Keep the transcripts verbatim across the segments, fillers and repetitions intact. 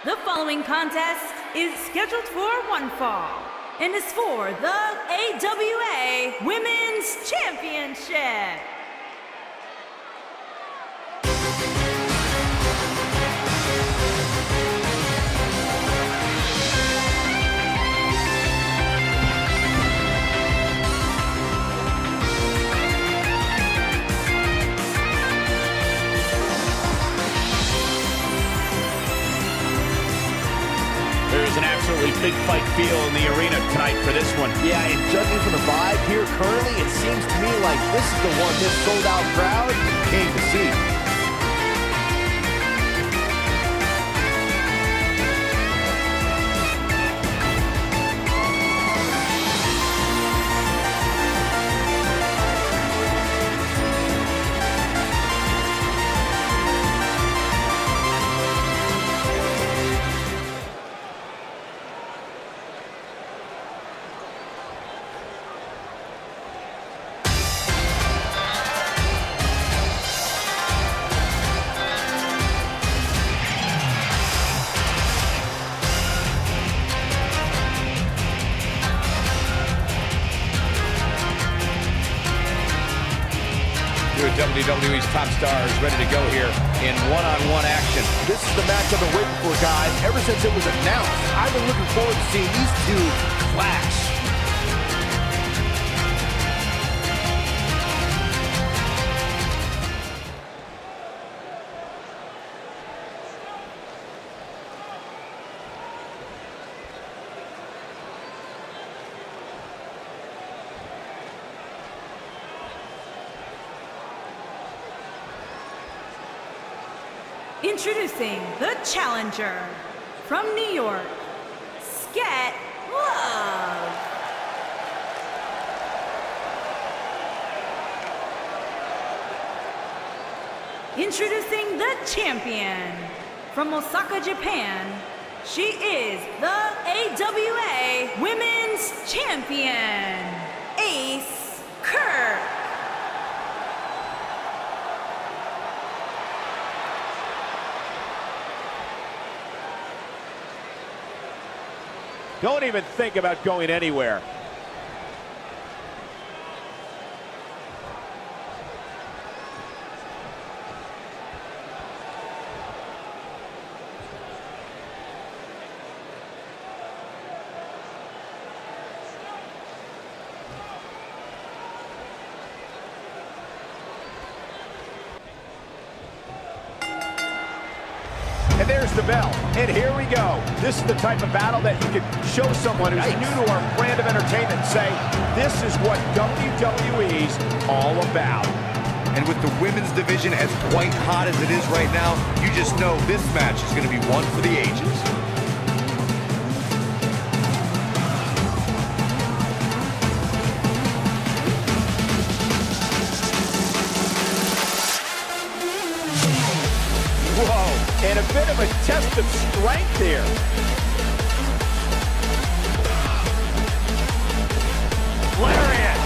The following contest is scheduled for one fall and is for the A W A Women's Championship. There's an absolutely big fight feel in the arena tonight for this one. Yeah, and judging from the vibe here currently, it seems to me like this is the one this sold-out crowd came to see. W W E's top stars ready to go here in one-on-one action. This is the match I've been waiting for, guys. Ever since it was announced, I've been looking forward to seeing these two clash. Introducing the challenger from New York, Sket Love. Introducing the champion from Osaka, Japan, she is the A W A Women's Champion, Ace Kirk. Don't even think about going anywhere. And there's the bell, and here we go. This is the type of battle that you can show someone who's new to our brand of entertainment and say, this is what W W E's all about. And with the women's division as white hot as it is right now, you just know this match is going to be one for the ages. Whoa, and a bit of a test of strength here. Lariat.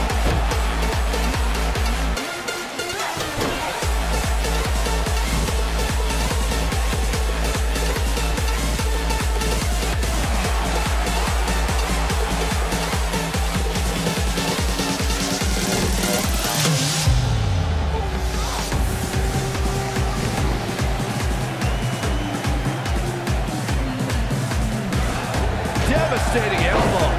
Devastating elbow.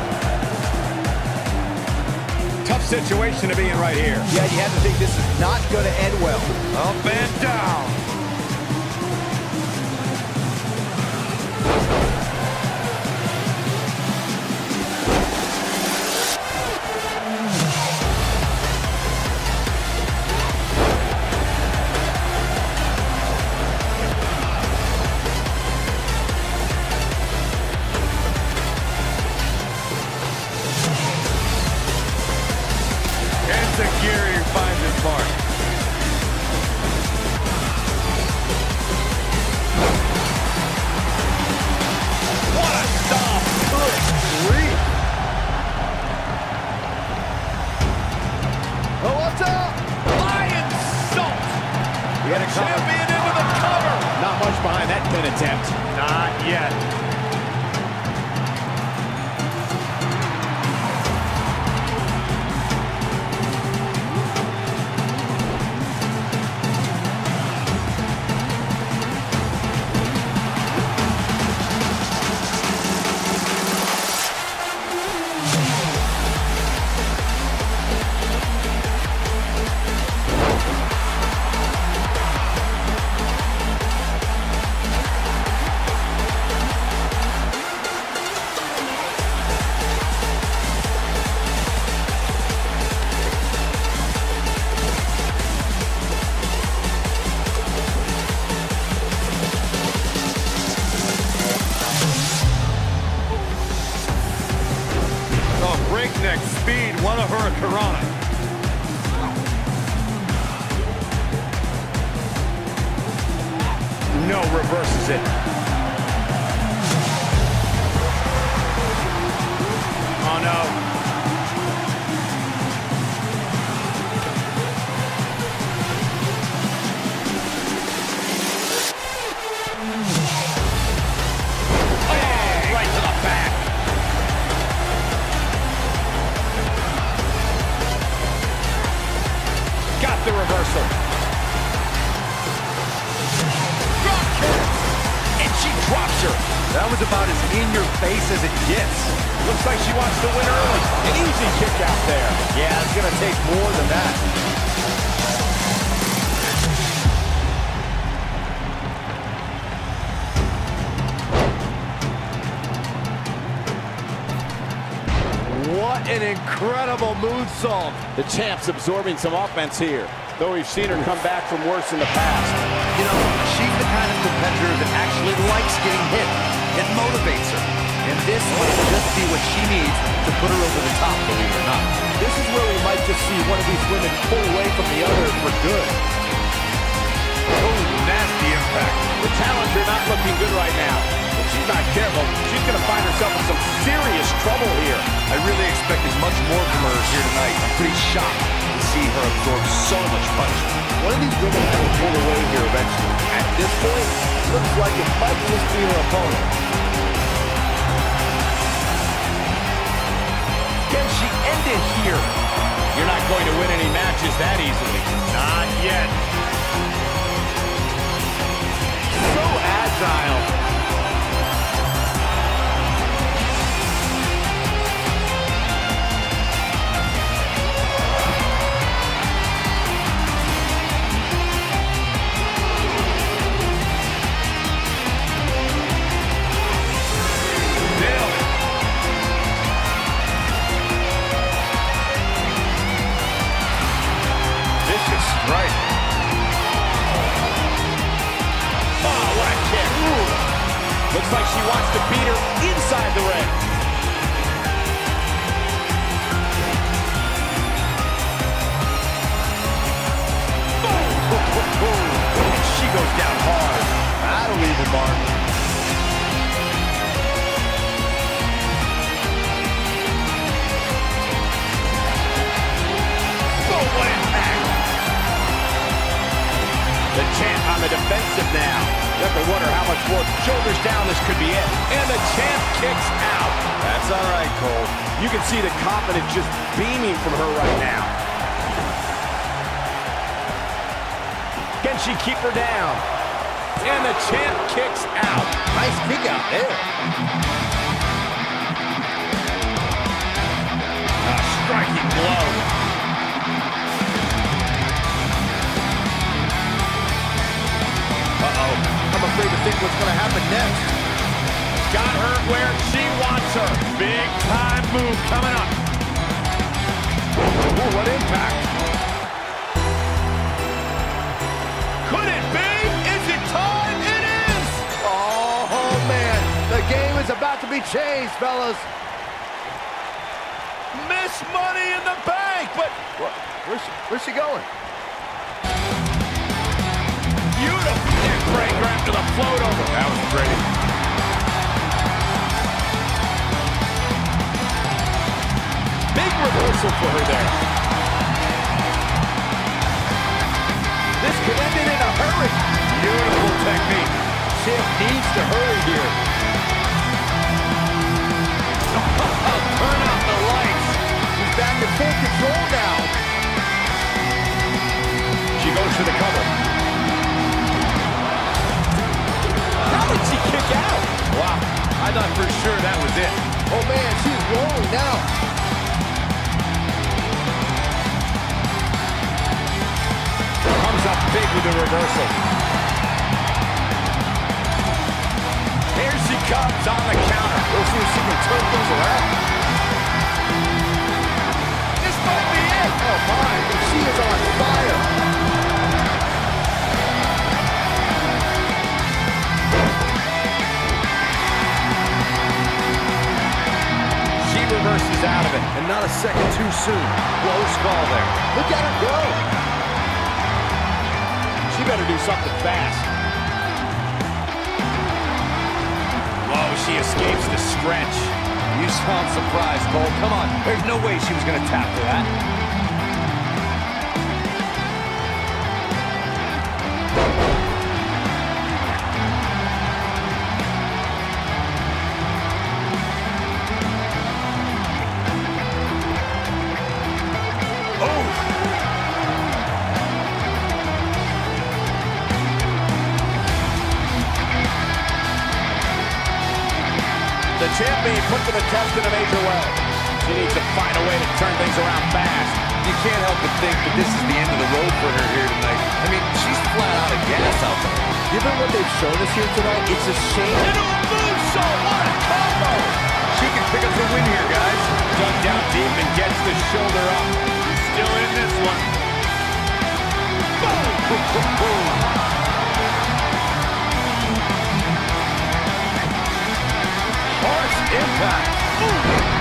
Tough situation to be in right here. Yeah, you have to think this is not going to end well. Up and down. Security finds his mark. What a stop! Good grief! Oh, what's up? Lion salt! We had a champion into the cover! Not much behind that pin attempt. Not yet. Breakneck speed, one of her Karana. No, reverses it. Oh no. Oh, right to the back. Got the reversal. Drop kick. And she drops her. That was about as in-your-face as it gets. Looks like she wants to win early. An easy kick out there. Yeah, it's gonna take more than that. What an incredible moonsault. The champ's absorbing some offense here, though we've seen her come back from worse in the past. You know, she's the kind of competitor that actually likes getting hit. It motivates her. And this might just be what she needs to put her over the top, believe it or not. This is where we might just see one of these women pull away from the other for good. Oh, nasty impact. The challenger not looking good right now. If she's not careful, she's going to find herself in some serious trouble here. I really expected much more from her here tonight. I'm pretty shocked to see her absorb so much punishment. One of these women has to pull away here eventually. At this point, looks like it might just be her opponent. Can she end it here? You're not going to win any matches that easily. Not yet. So agile. Right. Oh, what a kick. Ooh. Looks like she wants to beat her inside the ring. And she goes down hard. That'll leave a mark. Oh, what impact. The champ on the defensive now. You have to wonder how much more shoulders down this could be it. And the champ kicks out. That's all right, Cole. You can see the confidence just beaming from her right now. Can she keep her down? And the champ kicks out. Nice kick out there. A striking blow. Uh-oh. I'm afraid to think what's going to happen next. Got her where she wants her. Big time move coming up. Ooh, what impact. Could it be? Is it time? It is! Oh, oh, man. The game is about to be changed, fellas. Miss Money in the Bank, but... What? Where's she, where's she going? Beautiful neck breaker after the float over. That was great. Big reversal for her there. This could end it in a hurry. Beautiful technique. champ needs to hurry here. Turn out the lights. He's back in full control now. She goes for the cover. How did she kick out? Wow, I thought for sure that was it. Oh man, she's rolling now. Comes up big with the reversal. Here she comes on the counter. We'll see if she can turn things around. This might be it. Oh my, she is on fire. She reverses out of it. And not a second too soon. Close call there. Look at her go. She better do something fast. Whoa, she escapes the stretch. You sound surprised, Cole. Come on. There's no way she was going to tap to that. The champ being put to the test in a major way. She needs to find a way to turn things around fast. You can't help but think that this is the end of the road for her here tonight. I mean, she's flat out of gas out there. Given what they've shown us here tonight, it's a shame. Into a moonsault, what a combo! She can pick up the win here, guys. Dug down deep and gets the shoulder up. Still in this one. Boom! Harsh impact. Ooh.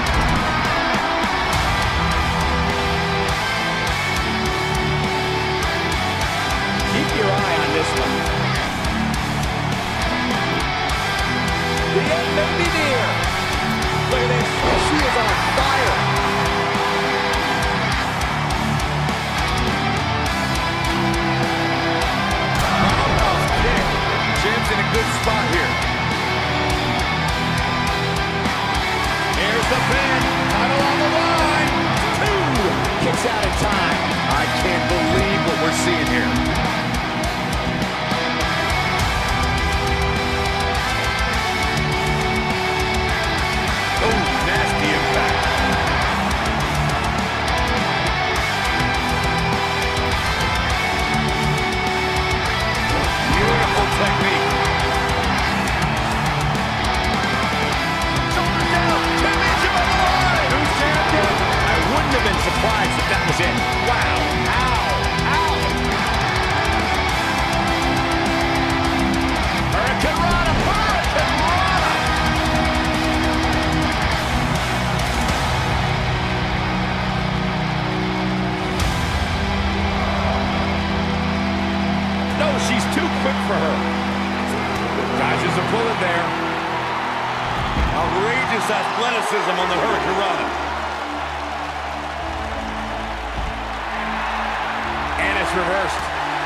Keep your eye on this one. The end may be near. Look at this. She is on fire. Roundhouse kick. Champ's in a good spot here. Here's the pin. Title on the line. Two. Kicks out in time. I can't believe what we're seeing here. Oh, nasty impact. Beautiful technique. Shoulder down. Championship on the line. Who's champion? I wouldn't have been surprised if that was it. Wow. Ow. Ow. Hurricane Rana. Hurricane Rana. No, she's too quick for her. Dodges a bullet there. Outrageous athleticism on the Hurricane Rana. And it's reversed.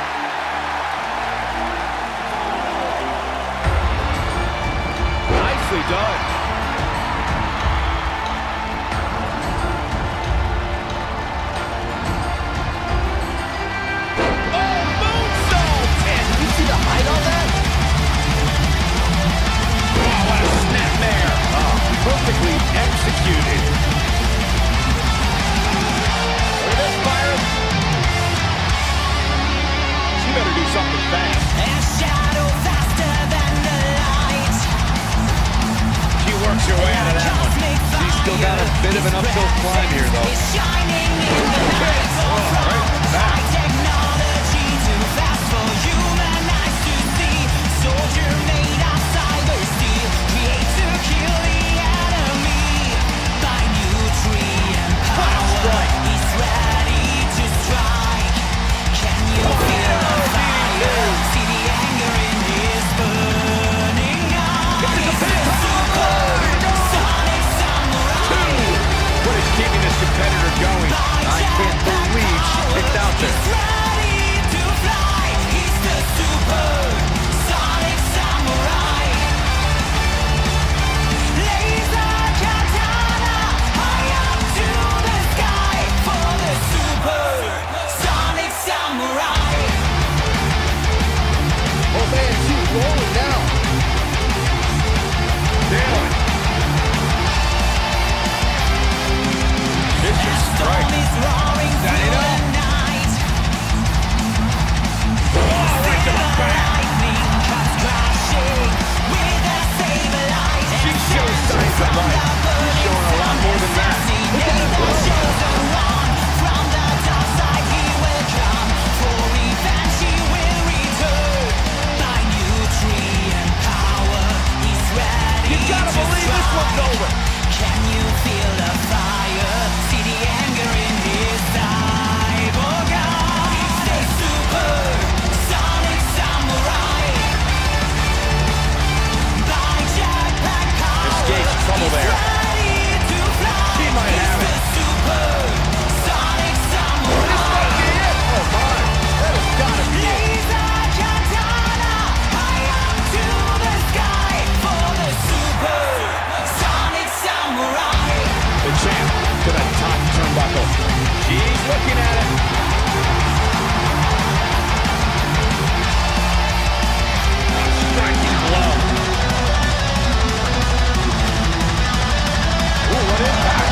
Nicely done. Oh, moonsault! Man, did you see the height on that? Oh, what a snap there. Oh, perfectly executed. Look at this, Byron. She better do something fast. A shadow faster than the light. She works her way out of that one. She's still got a bit of an uphill climb here, though. It's shining in the night. High technology, too fast for human eyes to see. Soldier made of cyber steel, create to kill the enemy. By nutrient power, he's ready to strike. Can you feel the fire? See the anger in his burning eyes. Super sonic samurai. What is keeping this competitor going? right. He's showing a lot more than that. Look at him go. From the dark side he will come. For revenge he will return. By nutrient power he's ready. You gotta to believe this strike. one's over. Can you feel the fire? See the anger in his eye. Oh God, he's the super sonic samurai. By jetpack power, Escapes trouble he's there. ready to fly. He might have He's it. the super sonic samurai. Oh my, that has gotta be it. Laser katana, high up to the sky for the super sonic samurai. The champ to the top turnbuckle. She's looking at it. A striking blow. Ooh, what impact.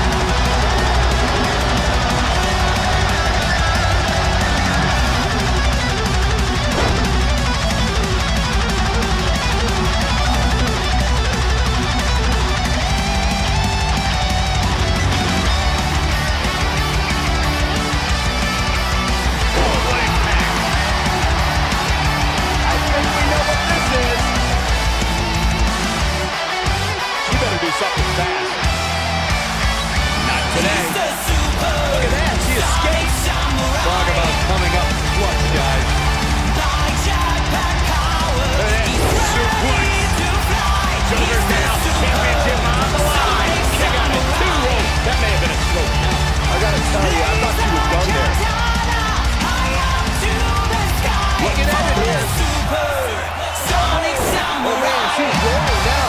I think we know what this is. You better do something fast. Not today. He's the super Look at that, she sonic escaped. samurai. Talk about coming up clutch, guys. By jetpack power, Look at that. he's ready to fly. Shoulders He's the down. super Championship on the line. sonic Kick out at two samurai. rolls. That may have been a stroke. I gotta tell you, I thought she was done there. Looking at it here. Oh man, she's rolling now.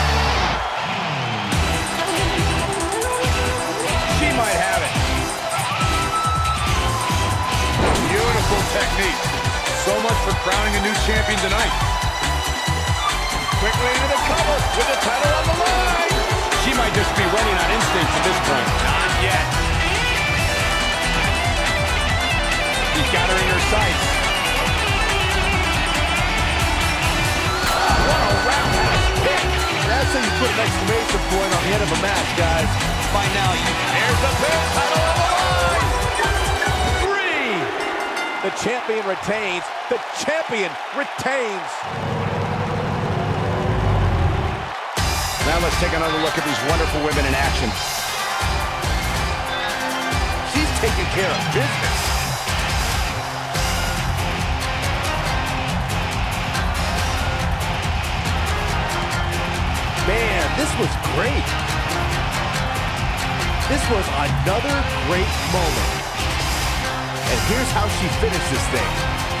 She might have it. Beautiful technique. So much for crowning a new champion tonight. Quickly into the cover with the title on the line. She might just be running on instinct at this point. Not yet. He's got her in her sights. What a roundhouse kick. That's how you put an exclamation point on the end of a match, guys. By now, you Here's the pin, title on the line. Three. The champion retains. The champion retains. Now let's take another look at these wonderful women in action. She's taking care of business. Man, this was great. This was another great moment. And here's how she finished this thing.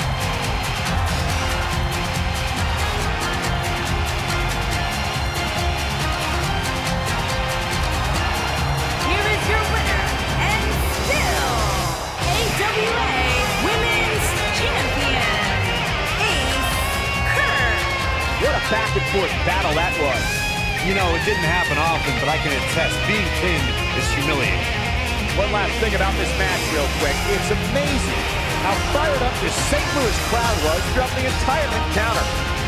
Here is your winner, and still A W A Women's Champion, Ace Kerr. What a back and forth battle that was. You know, it didn't happen often, but I can attest, being pinned is humiliating. One last thing about this match real quick. It's amazing how fired up this Saint Louis crowd was throughout the entire encounter.